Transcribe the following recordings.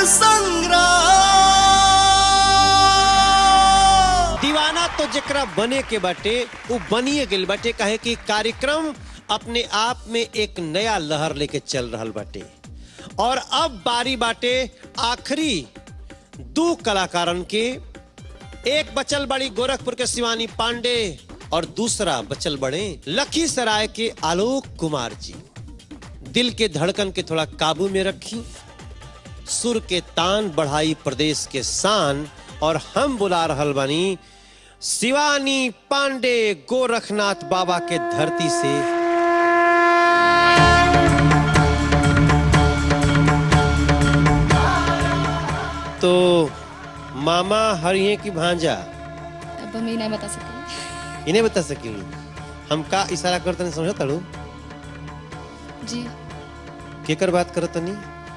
संग्राम। दीवाना तो जकरा बने के बाटे वो बनिए गेल बाटे, काहे कि कार्यक्रम अपने आप में एक नया लहर लेके चल रहल बाटे। और अब बारी बाटे आखिरी दो कलाकारन के। एक बचल बड़ी गोरखपुर के शिवानी पांडे और दूसरा बचल बड़े लखीसराय के आलोक कुमार जी। दिल के धड़कन के थोड़ा काबू में रखी, सुर के तान बढ़ाई प्रदेश के शान। और हम बुला रहल बानी शिवानी पांडे गोरखनाथ बाबा के धरती से। तो मामा हरिये की भांजा अब हम नहीं बता सकेंगे। इन्हें बता सकेंगे हम का इशारा करते नहीं समझा तड़ू जी। केकर बात करत नहीं?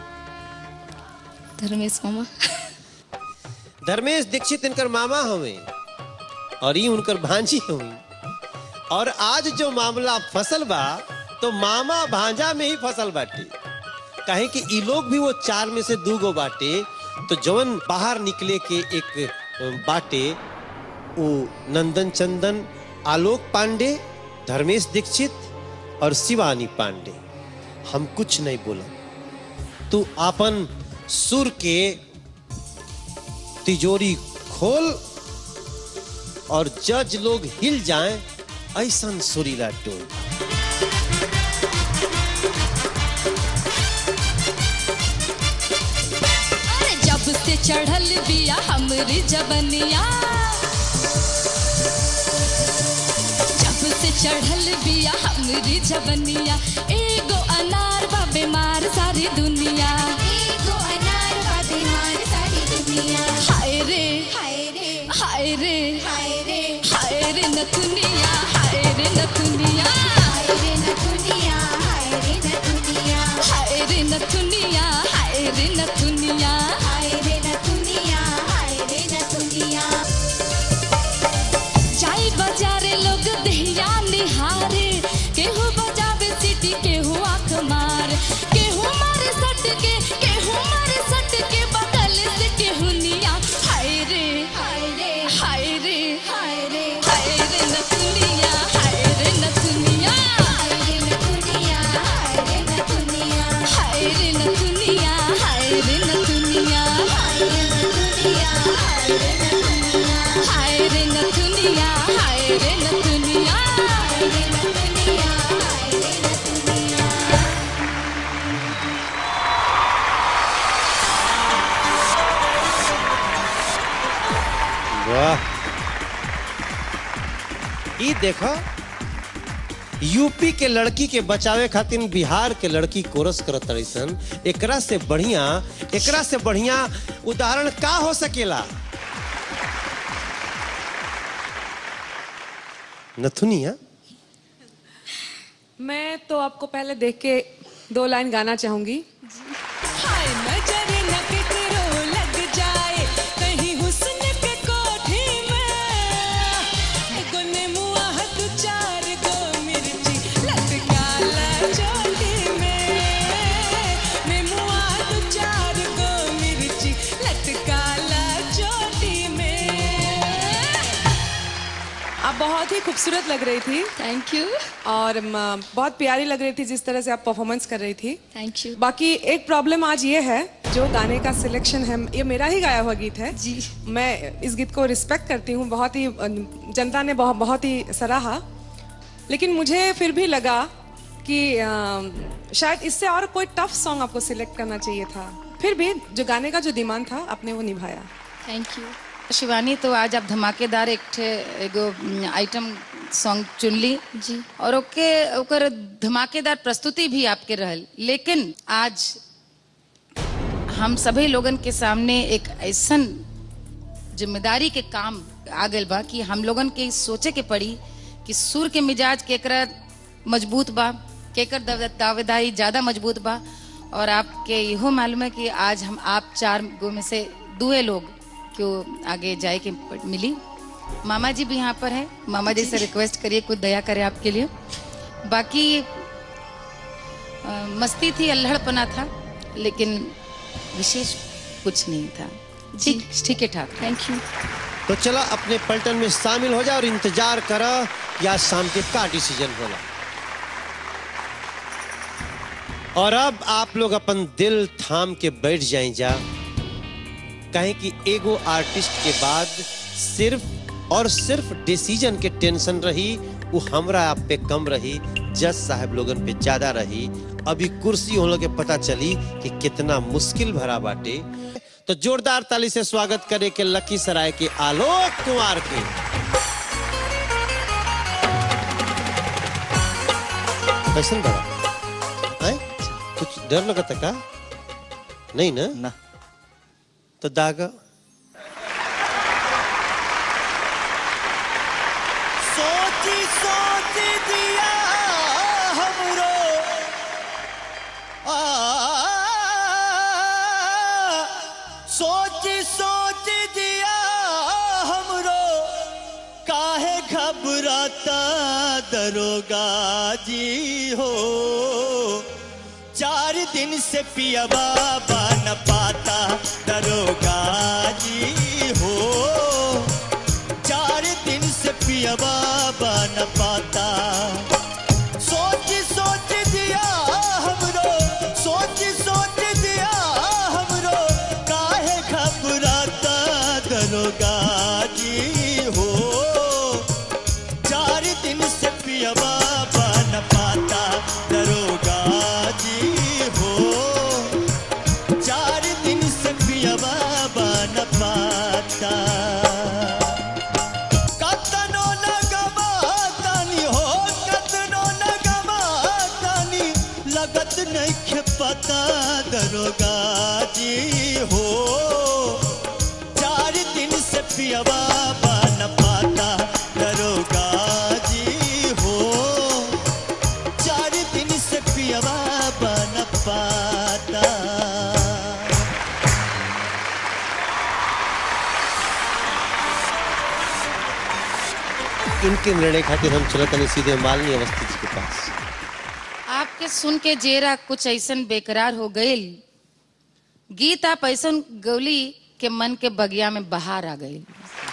धर्मेश मामा। धर्मेश दीक्षित इनकर मामा हमें और ये उनकर भांजी हुई। और आज जो मामला फसल बा तो मामा भांजा में ही फसल बाटे, कहे कि ई लोग भी वो चार में से दो गो बाटे। तो जवन बाहर निकले के एक बाटे वो नंदन चंदन, आलोक पांडे, धर्मेश दीक्षित और शिवानी पांडे। हम कुछ नहीं बोला, तू अपन सुर के तिजोरी खोल और जज लोग हिल जाएं ऐसा सुरीला टोल। जब से चढ़ल बिया हमरी जबनिया, जब से चढ़ल बिया हमरी जबनिया। एगो अनार बा बीमार सारी दुनिया, एगो अनार बा बीमार सारी दुनिया। हाय रे हाय रे हाय रे हाय रे हाय रे नथुनिया, हाय रे नथुनिया, हाय रे नथुनिया, हाय रे नथुनिया, हाय रे नथुनिया, हाय रे नथुनिया, हाय रे नथुनिया, हाय रे नथुनिया। जाई बाजारे लोग दहिया निहारे, केहू बजावे सीटी केहू आंख मार, केहू मारे सट के केहू मारे सट के बगल से केहू निया। हाय रे हाय रे हाय रे हाय रे हाय रे नथुनिया, हाय रे नथुनिया, हाय रे नथुनिया, हाय रे नथुनिया, हाय रे नथुनिया, हाय रे नथुनिया, हाय रे नथुनिया, हाय रे नथुनिया, हाय रे नथुनिया, हाय रे नथुनिया, हाय रे नथुनिया, हाय रे नथुनिया। वाह, ई देखो यूपी के लड़की के बचावे खातिर बिहार के लड़की कोरस करत रहीसन। एकरा से बढ़िया उदाहरण का हो सकेला? नथुनिया, मैं तो आपको पहले देख के 2 लाइन गाना चाहूंगी। हाय नजर न किकरो लग जाए कहीं हुस्न के कोठी में, एगो नेमुआ हद 4 गो मिर्ची लटकाला चोटी में, नेमुआ हद 4 गो मिर्ची लटकाला चोटी में। आप बहुत ही खूबसूरत लग रही थी। Thank you. और बहुत प्यारी लग रही थी जिस तरह से आप परफॉर्मेंस कर रही थी। Thank you. बाकी एक प्रॉब्लम आज ये है, जो गाने का सिलेक्शन है, ये मेरा ही गाया हुआ गीत है जी। मैं इस गीत को रिस्पेक्ट करती हूँ, बहुत ही जनता ने बहुत ही सराहा, लेकिन मुझे फिर भी लगा कि शायद इससे और कोई टफ सॉन्ग आपको सिलेक्ट करना चाहिए था। फिर भी जो गाने का जो डिमांड था आपने वो निभाया। Thank you. शिवानी, तो आज आप धमाकेदार एगो आइटम सॉन्ग चुन ली जी, और ओकर धमाकेदार प्रस्तुति भी आपके रहल। लेकिन आज हम सभी लोगन के सामने एक ऐसन जिम्मेदारी के काम आ गइल बा कि हम लोगन के सोचे के पड़ी कि सुर के मिजाज केकरा मजबूत बा, केकर दावेदारी ज्यादा मजबूत बा। और आपके इहो मालूम है कि आज हम आप 4 गो में से 2 लोग क्यों आगे जाए के मिली। मामा जी भी यहाँ पर हैं, मामा जी से रिक्वेस्ट करिए कुछ दया करे आपके लिए। बाकी मस्ती थी, अल्हड़पना था, लेकिन विशेष कुछ नहीं था। ठीक है ठाक। Thank you. तो चला अपने पलटन में शामिल हो जा और इंतजार करा कि आज शाम के का डिसीजन होला। और अब आप लोग अपन दिल थाम के बैठ जाए जा, कहे कि एगो आर्टिस्ट के बाद सिर्फ और सिर्फ डिसीजन के टेंशन रही, वो हमरा आप पे कम रही, जज साहब लोगन पे ज्यादा रही। अभी कुर्सी हम लोग के पता चली कि कितना मुश्किल भरा बाटे। तो जोरदार ताली से स्वागत करे के लखीसराय के आलोक कुमार के। कैसन बड़ा है? कुछ डर लगता का? नहीं ना? ना। तो दागा सोच दिया हमरो सोच दिया हमरो, काहे घबराता दरोगा जी हो। 4 दिन से पिया बाबा न पाता दरोगा जी हो। 4 दिन से पिया बाबा न पाता। सोच दिया हमरो, सोच दिया हमरो, काहे घबराता दरोगा जी हो। 4 दिन से पिया बाबा न पाता दरोगा जी हो। 4 दिन से पिया बाबा न पाता। कतनो लगमा तानी हो, कतनो लगमा तानी, लगत नहीं पता दरोगा जी हो। 4 दिन से पिया बाबा न पाता दरोगा जी हो। 4 दिन से पिया बाबा न पाता। इनके निर्णय खातिर हम चलत नहीं सीधे मालिनी अवस्थी जी के पास। आपके सुन के जेरा कुछ ऐसन बेकरार हो गई, गीत आप ऐसन गौली के मन के बगिया में बहार आ गई।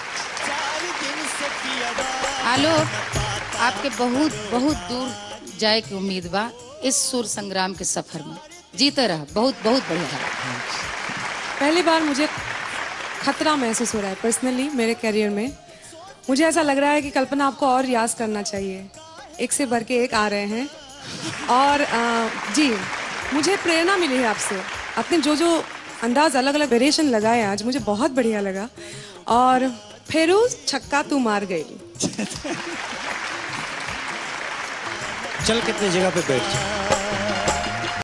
आलोक, आपके बहुत बहुत दूर जाए की उम्मीद बा इस सुर संग्राम के सफर में। जीते रहा, बहुत बहुत बढ़िया। पहली बार मुझे खतरा महसूस हो रहा है पर्सनली मेरे करियर में। मुझे ऐसा लग रहा है कि कल्पना आपको और रियाज करना चाहिए। एक से बढ़ के एक आ रहे हैं। और जी, मुझे प्रेरणा मिली है आपसे। आपने जो अंदाज अलग अलग वेरिएशन लगाए आज, मुझे बहुत बढ़िया लगा। और फेरूज छक्का तू मार गई। चल कितने जगह पे बैठ जा।